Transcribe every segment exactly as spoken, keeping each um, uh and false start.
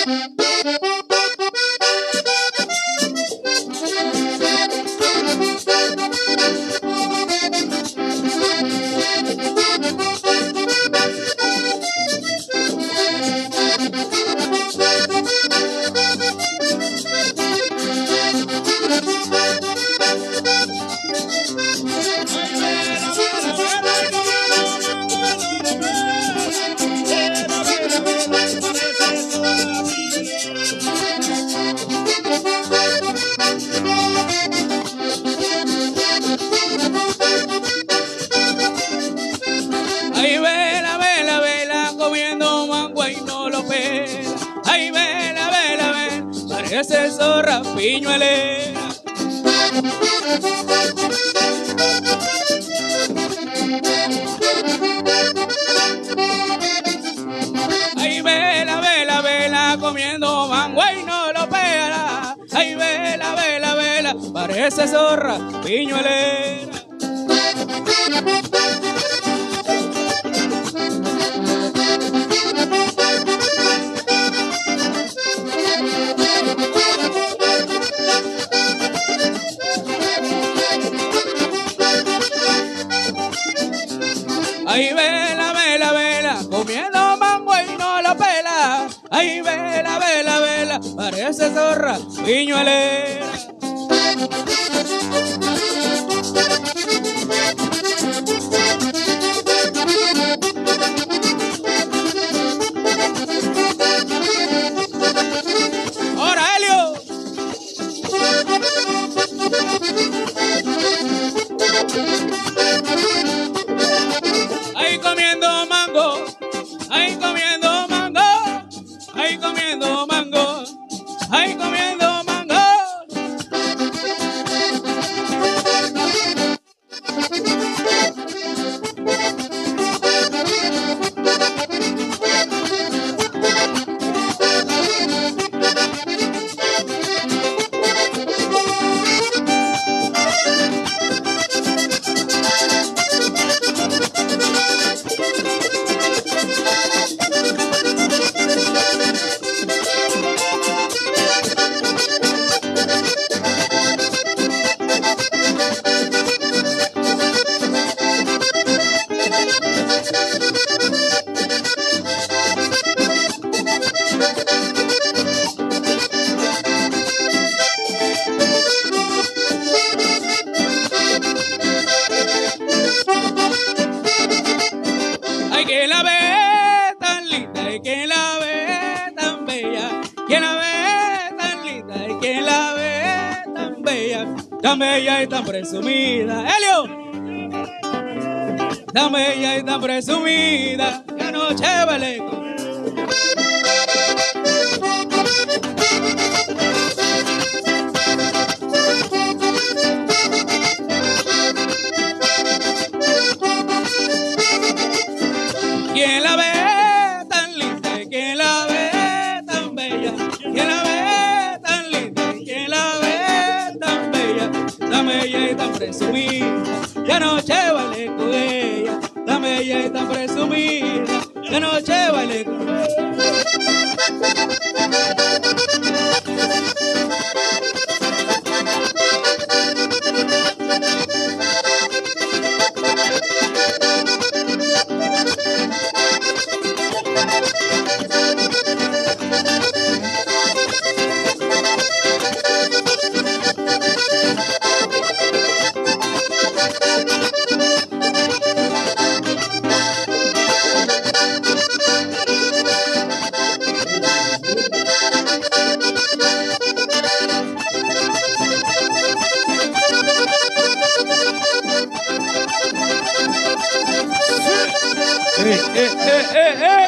Ay, vela, vela, vela, comiendo mango y no lo pela. Ay, vela, vela, vela, parece zorra piñuelera. Ay, vela, vela, vela, comiendo mango y no lo pela. Ay, vela, vela, vela, parece zorra piñuelera. Ay, vela, vela, vela, comiendo mango y no lo pela. Ay, vela, vela, vela, parece zorra piñuelera. ¡Ahora, Helio! Ahí comiendo mango, ahí comiendo mango, ahí comiendo mango, ahí comiendo mango. Ay, que la ve tan linda y que la ve tan bella, que la ve tan linda y que la ve tan bella, tan bella y tan presumida. ¡Helio! Tan bella y tan presumida, que noche vale. ¿Quién la ve tan linda y quién la ve tan bella? ¿Quién la ve tan linda y quién la ve tan bella? Tan bella y tan presumida, que noche vale con ella. Tan bella y tan presumida, que noche vale con ella. Eh, eh, eh, eh, eh.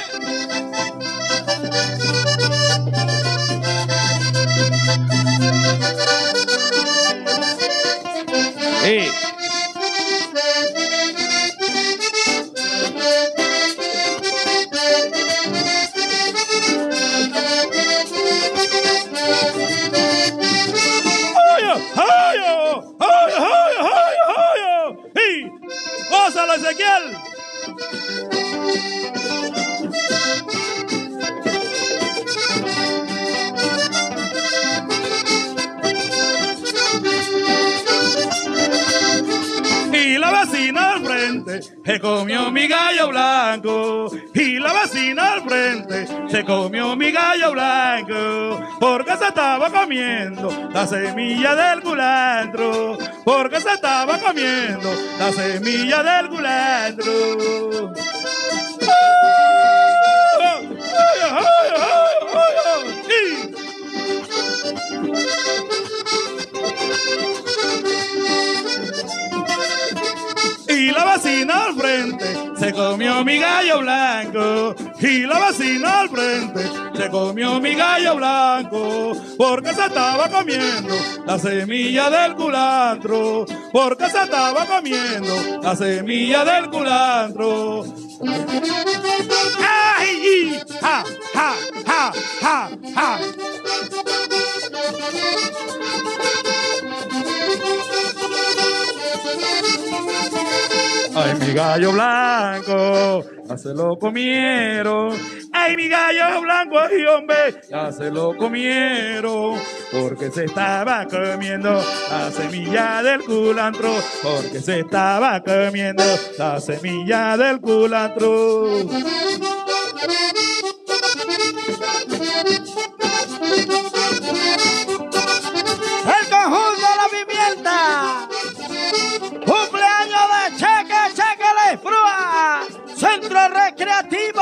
Eh. ¡Gózalo, Ezequiel! se comió mi gallo blanco. Y la vecina al frente se comió mi gallo blanco, porque se estaba comiendo la semilla del culantro, porque se estaba comiendo la semilla del culantro. Y la vecina al frente se comió mi gallo blanco. Y la vecina al frente se comió mi gallo blanco, porque se estaba comiendo la semilla del culantro, porque se estaba comiendo la semilla del culantro. ¡Ay! ¡Ja, ja, ja, ja, ja! Ay, mi gallo blanco, ya se lo comieron. Ay, mi gallo blanco, ay, hombre, ya se lo comieron, porque se estaba comiendo la semilla del culantro, porque se estaba comiendo la semilla del culantro. El conjunto de la pimienta. Cumpleaños de Cheque, Cheque la Ifrúa. Centro Recreativo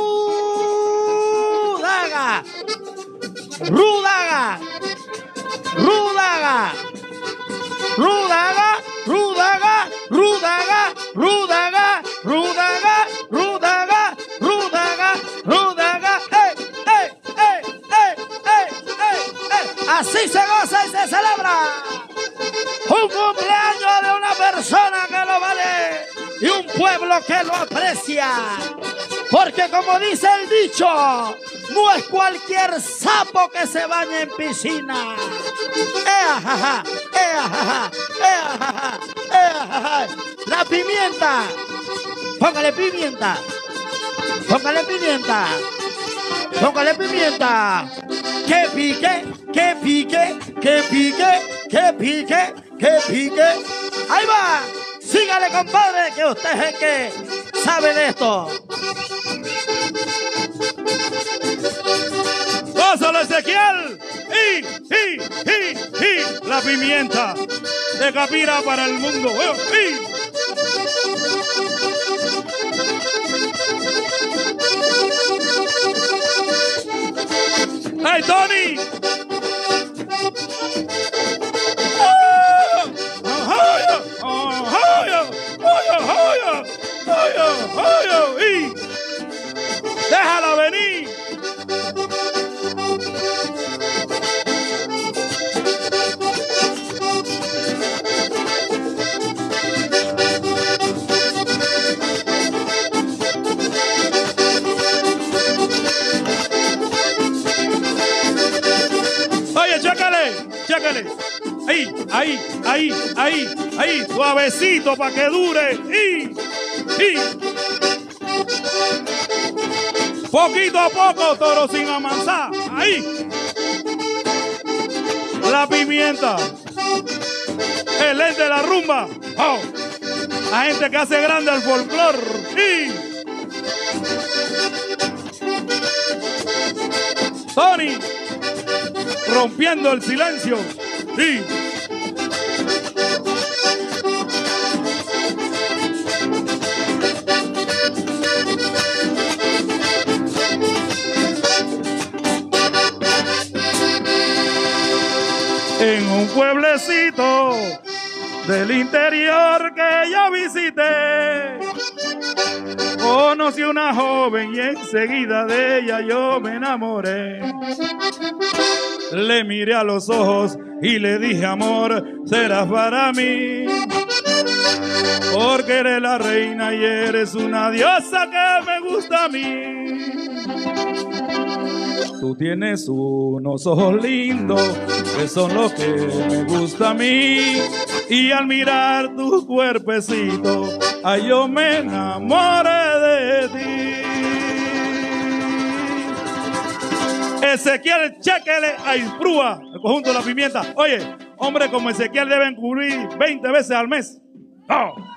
Rudaga. Rudaga. Rudaga. Rudaga. Rudaga. Rudaga. Rudaga. Rudaga. Rudaga. Rudaga. Rudaga. ¡Eh! ¡Eh! ¡Eh! ¡Eh! ¡Eh! ¡Eh! ¡Eh! Así se goza y se celebra un cumpleaños de una persona que lo vale y un pueblo que lo aprecia, porque como dice el dicho, no es cualquier sapo que se baña en piscina. ¡Ea, jaja! ¡Ea, jaja! ¡Ea, jaja! ¡Ea, jaja! La pimienta, póngale pimienta, póngale pimienta, póngale pimienta, que pique, que pique, que pique, que pique, que pique. Ahí va, sígale, compadre, que usted es el que sabe de esto. ¡Gózalo, Ezequiel! ¡Y, y, y, y! La pimienta de Capira para el mundo. ¡Y! ¡Hey, Tony! ¡Y! ¡Déjala venir! Oye, chécale, chécale. Ahí, ahí, ahí, ahí, ahí, suavecito para que dure. Y, y. Poquito a poco, toro sin amansar. Ahí. La pimienta. El lente de la rumba. Oh. La gente que hace grande el folclor. Y. Tony. Rompiendo el silencio. Sí. En un pueblecito del interior que yo visité, conocí una joven y enseguida de ella yo me enamoré. Le miré a los ojos y le dije, amor, serás para mí, porque eres la reina y eres una diosa que me gusta a mí. Tú tienes unos ojos lindos que son los que me gusta a mí, y al mirar tu cuerpecito, ay, yo me enamoré de ti. Ezequiel, chéquele a Ifrúa, el conjunto de la pimienta. Oye, hombre como Ezequiel deben cubrir veinte veces al mes. ¡Oh!